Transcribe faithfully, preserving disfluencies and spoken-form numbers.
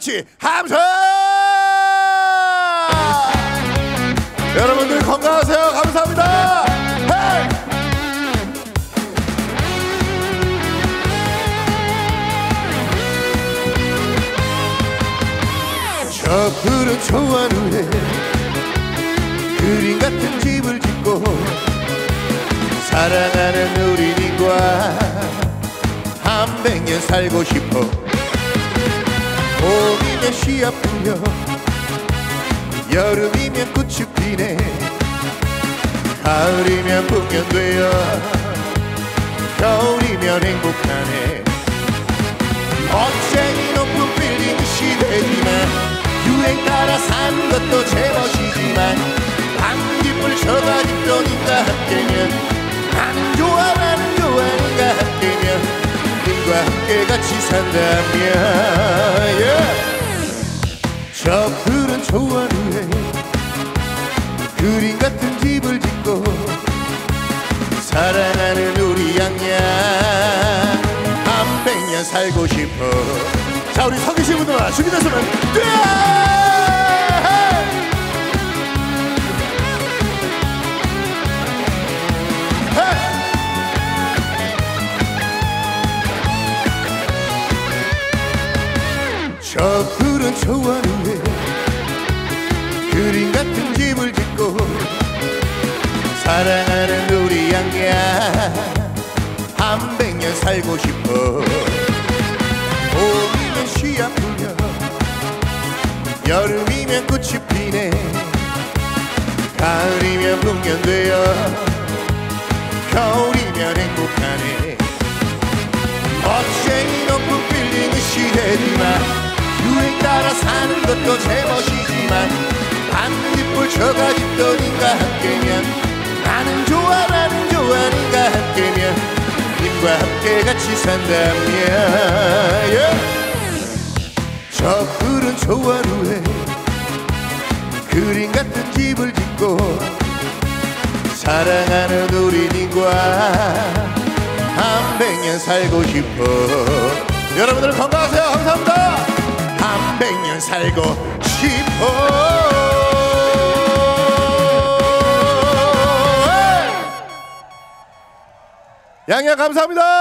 같이 함성! 여러분들 건강하세요. 감사합니다. 헤이! 저 푸른 초원 위에 그림 같은 집을 짓고 사랑하는 우리님과 한백 년 살고 싶어. 봄이면 씨앗 뿌려 여름이면 꽃이 피네 가을이면 풍년되어 겨울이면 행복하네. 멋쟁이 높은 빌딩 시대지만 유행 따라 사는 것도 제멋이지만 반딧불 저가집 떠니까 함께면 나는 좋아 나는 좋아 니가 함께면 님과 함께 같이 산다면 yeah. 저 푸른 초원 위에 그림 같은 집을 짓고 사랑하는 우리 양양 한백 년 살고 싶어. 자 우리 서 계신 분들 준비됐으면 뛰어! 저 푸른 초원 위에 그림 같은 집을 짓고 사랑하는 우리 양양 한백 년 살고 싶어. 봄이면 씨앗 뿌려 여름이면 꽃이 피네 가을이면 풍년되어 겨울이면 행복하네. 멋쟁이 높은 빌딩은 시대지만 유행 따라 사는 것도 제멋이지만 반딧불 저가집 떠님과 함께면 나는 좋아 나는 좋아 니가 함께면 님과 함께 같이 산다면 yeah. 저 푸른 초원 위에 그림 같은 집을 짓고 사랑하는 우리 님과 한백 년 살고 싶어. 여러분들 건강하세요. 감사합니다. 한백 년 살고 싶어. 양양 감사합니다.